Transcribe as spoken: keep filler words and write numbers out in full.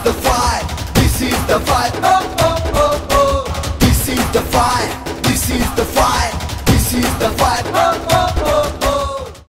the fight, this is the fight. Oh oh oh oh. This is the fight, this is the fight, this is the fight. Oh oh.